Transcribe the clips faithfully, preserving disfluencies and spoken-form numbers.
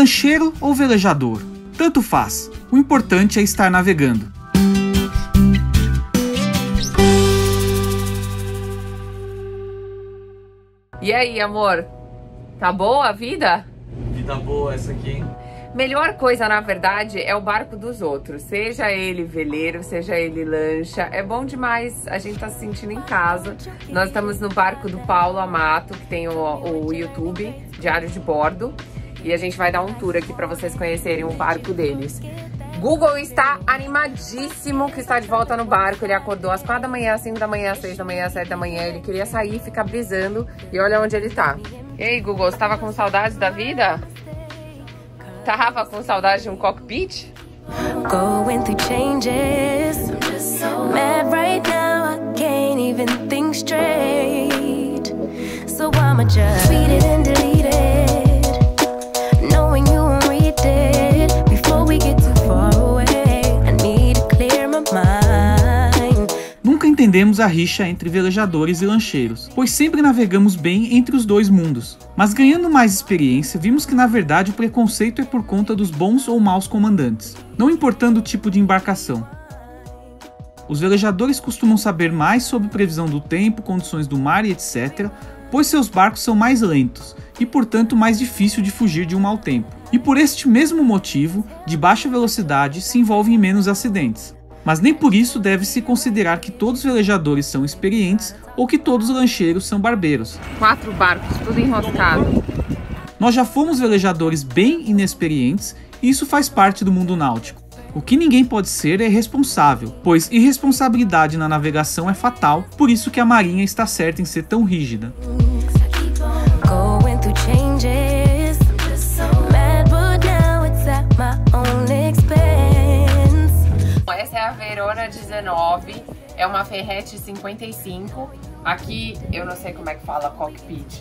lancheiro ou velejador? Tanto faz, o importante é estar navegando. E aí, amor? Tá boa a vida? Vida boa essa aqui, hein? Melhor coisa, na verdade, é o barco dos outros. Seja ele veleiro, seja ele lancha. É bom demais, a gente tá se sentindo em casa. Nós estamos no barco do Paulo Amato, que tem o, o YouTube, Diário de Bordo. E a gente vai dar um tour aqui pra vocês conhecerem o barco deles. Google está animadíssimo que está de volta no barco. Ele acordou às quatro da manhã, às cinco da manhã, às seis da manhã, às sete da manhã. Ele queria sair, ficar brisando. E olha onde ele tá. E aí, Google, você tava com saudades da vida? Tava com saudade de um cockpit? Going through changes. Mad right now, I can't even think straight. So I'ma just read it and delete it, knowing you won't read it before we get too far away. I need to clear my mind. Nunca entendemos a rixa entre velejadores e lancheiros, pois sempre navegamos bem entre os dois mundos. Mas ganhando mais experiência, vimos que na verdade o preconceito é por conta dos bons ou maus comandantes, não importando o tipo de embarcação. Os velejadores costumam saber mais sobre previsão do tempo, condições do mar e etcétera, pois seus barcos são mais lentos e portanto mais difícil de fugir de um mau tempo. E por este mesmo motivo, de baixa velocidade se envolvem em menos acidentes. Mas nem por isso deve-se considerar que todos os velejadores são experientes ou que todos os lancheiros são barbeiros. Quatro barcos, tudo enroscado. Nós já fomos velejadores bem inexperientes e isso faz parte do mundo náutico. O que ninguém pode ser é irresponsável, pois irresponsabilidade na navegação é fatal, por isso que a Marinha está certa em ser tão rígida. Going through changes. Mad, but now it's at my own expense. Essa é a Verona dezenove, é uma Ferretti cinquenta e cinco. Aqui, eu não sei como é que fala cockpit.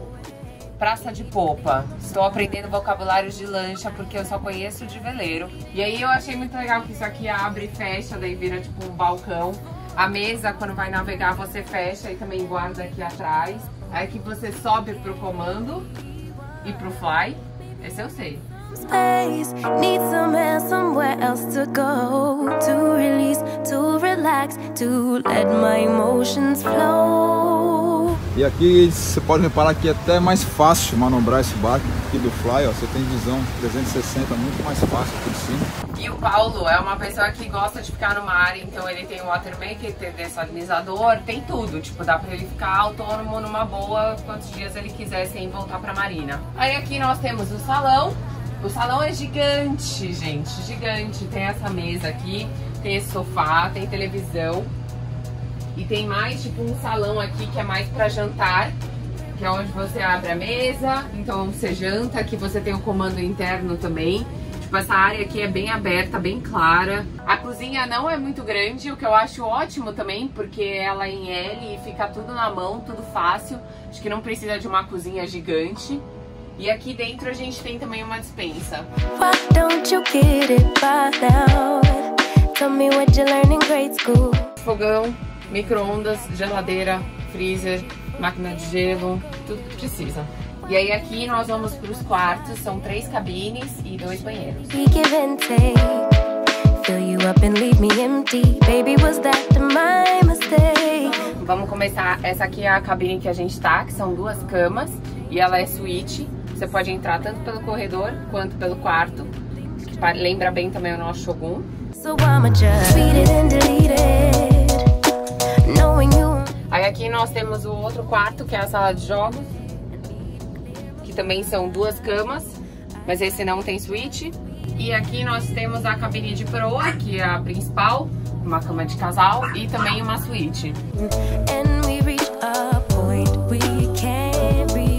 Praça de popa. Estou aprendendo vocabulários de lancha porque eu só conheço de veleiro. E aí eu achei muito legal que isso aqui abre e fecha, daí vira tipo um balcão. A mesa, quando vai navegar, você fecha e também guarda aqui atrás. Aí aqui você sobe pro comando e pro fly. Esse eu sei. Space, need some air somewhere else to go, to release, to relax, to let my emotions flow. E aqui você pode reparar que é até mais fácil manobrar esse barco aqui do Fly, ó. Você tem visão trezentos e sessenta, muito mais fácil aqui de cima. E o Paulo é uma pessoa que gosta de ficar no mar, então ele tem o watermaker, tem dessalinizador, tem tudo. Tipo, dá pra ele ficar autônomo numa boa quantos dias ele quiser sem voltar pra marina. Aí aqui nós temos o salão. O salão é gigante, gente, gigante. Tem essa mesa aqui, tem esse sofá, tem televisão. E tem mais, tipo, um salão aqui que é mais pra jantar, que é onde você abre a mesa, então você janta. Aqui você tem o comando interno também. Tipo, essa área aqui é bem aberta, bem clara. A cozinha não é muito grande, o que eu acho ótimo também, porque ela é em L e fica tudo na mão, tudo fácil. Acho que não precisa de uma cozinha gigante. E aqui dentro a gente tem também uma despensa. Why don't you get it by now? Tell me what you learned in grade school. Fogão, micro-ondas, geladeira, freezer, máquina de gelo, tudo que precisa. E aí aqui nós vamos para os quartos, são três cabines e dois banheiros. We give and take, fill you up and leave me empty. Baby, was that my mistake? Vamos começar, essa aqui é a cabine que a gente tá, que são duas camas e ela é suíte. Você pode entrar tanto pelo corredor quanto pelo quarto, que lembra bem também o nosso Shogun. So I'ma just read it and delete it, knowing you. Aí aqui nós temos o outro quarto, que é a sala de jogos, que também são duas camas, mas esse não tem suíte. E aqui nós temos a cabine de proa, que é a principal, uma cama de casal e também uma suíte. And we reach a point we can't rewind.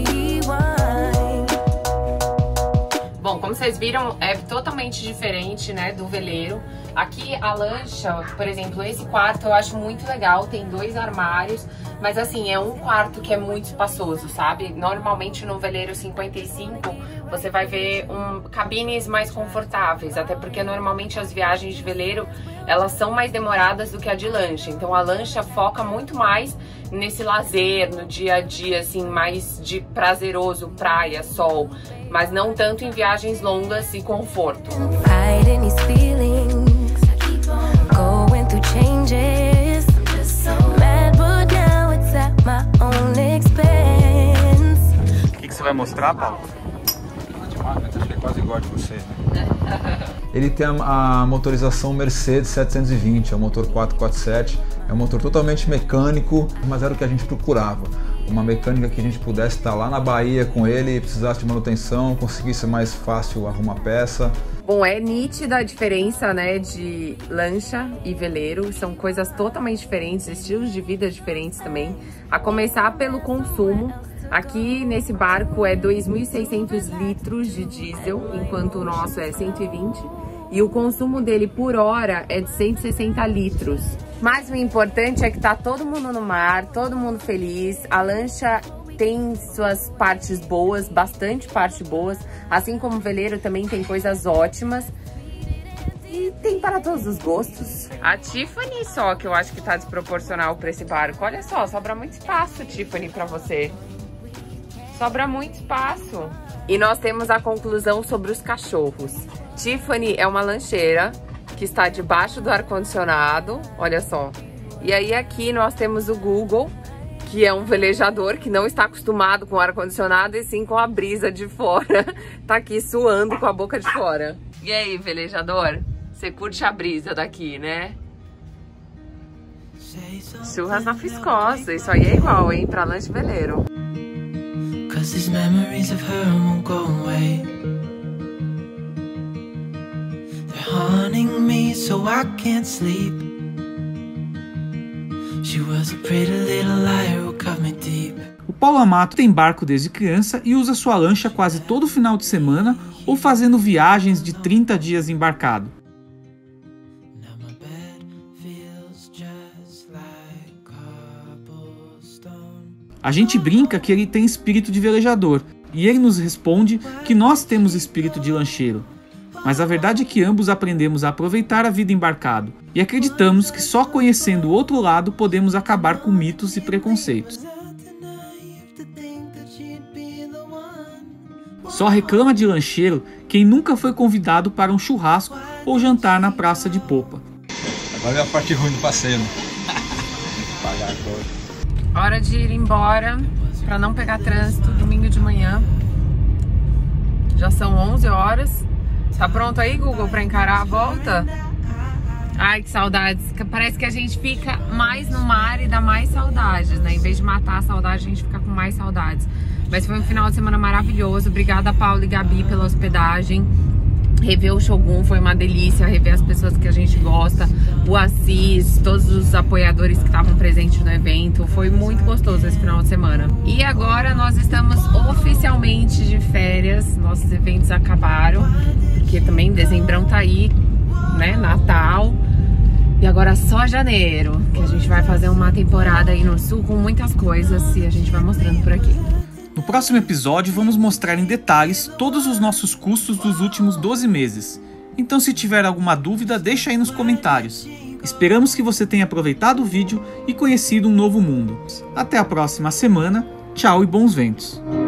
Bom, como vocês viram, é totalmente diferente, né, do veleiro. Aqui a lancha, por exemplo, esse quarto eu acho muito legal, tem dois armários, mas assim, é um quarto que é muito espaçoso, sabe? Normalmente no veleiro cinquenta e cinco você vai ver um, cabines mais confortáveis, até porque normalmente as viagens de veleiro, elas são mais demoradas do que a de lancha. Então a lancha foca muito mais nesse lazer, no dia a dia, assim, mais de prazeroso, praia, sol. mas não tanto em viagens longas e conforto. Hiding these feelings, going through changes. Mad, but now it's at my own expense. O que, que você vai mostrar, Paulo? Acho que é quase igual de você, né? Ele tem a, a motorização Mercedes setecentos e vinte, é o motor quatrocentos e quarenta e sete, é um motor totalmente mecânico, mas era o que a gente procurava. Uma mecânica que a gente pudesse estar lá na Bahia com ele, precisasse de manutenção, conseguisse mais fácil arrumar peça. Bom, é nítida a diferença, né, de lancha e veleiro, são coisas totalmente diferentes, estilos de vida diferentes também. A começar pelo consumo. Aqui nesse barco é dois mil e seiscentos litros de diesel, enquanto o nosso é cento e vinte. E o consumo dele por hora é de cento e sessenta litros. Mas o importante é que tá todo mundo no mar, todo mundo feliz. A lancha tem suas partes boas, bastante partes boas. Assim como o veleiro também tem coisas ótimas. E tem para todos os gostos. A Tiffany só que eu acho que tá desproporcional para esse barco. Olha só, sobra muito espaço, Tiffany, para você. Sobra muito espaço. E nós temos a conclusão sobre os cachorros. Tiffany é uma lancheira que está debaixo do ar-condicionado, olha só. E aí aqui nós temos o Google, que é um velejador que não está acostumado com ar-condicionado e sim com a brisa de fora. Tá aqui suando com a boca de fora. E aí, velejador? Você curte a brisa daqui, né? Churras na Fiscosa, isso aí é igual, hein? Pra lanche veleiro. Cause these memories of her won't go away. They're haunting me so I can't sleep. She was a pretty little liar who cut me deep. O Paulo Amato tem barco desde criança e usa sua lancha quase todo final de semana ou fazendo viagens de trinta dias embarcado. A gente brinca que ele tem espírito de velejador, e ele nos responde que nós temos espírito de lancheiro. Mas a verdade é que ambos aprendemos a aproveitar a vida embarcado, e acreditamos que só conhecendo o outro lado podemos acabar com mitos e preconceitos. Só reclama de lancheiro quem nunca foi convidado para um churrasco ou jantar na praça de popa. Agora é a parte ruim do passeio, né? Pagar a conta. Hora de ir embora para não pegar trânsito domingo de manhã. Já são onze horas. Tá pronto aí, Google, para encarar a volta? Ai, que saudades. Parece que a gente fica mais no mar e dá mais saudades, né? Em vez de matar a saudade, a gente fica com mais saudades. Mas foi um final de semana maravilhoso. Obrigada, Paulo e Gabi, pela hospedagem. Rever o Shogun foi uma delícia, rever as pessoas que a gente gosta, o Assis, todos os apoiadores que estavam presentes no evento, foi muito gostoso esse final de semana. E agora nós estamos oficialmente de férias, nossos eventos acabaram, porque também dezembrão tá aí, né, Natal, e agora só janeiro, que a gente vai fazer uma temporada aí no sul com muitas coisas e a gente vai mostrando por aqui. No próximo episódio vamos mostrar em detalhes todos os nossos custos dos últimos doze meses. Então se tiver alguma dúvida, deixa aí nos comentários. Esperamos que você tenha aproveitado o vídeo e conhecido um novo mundo. Até a próxima semana, tchau e bons ventos!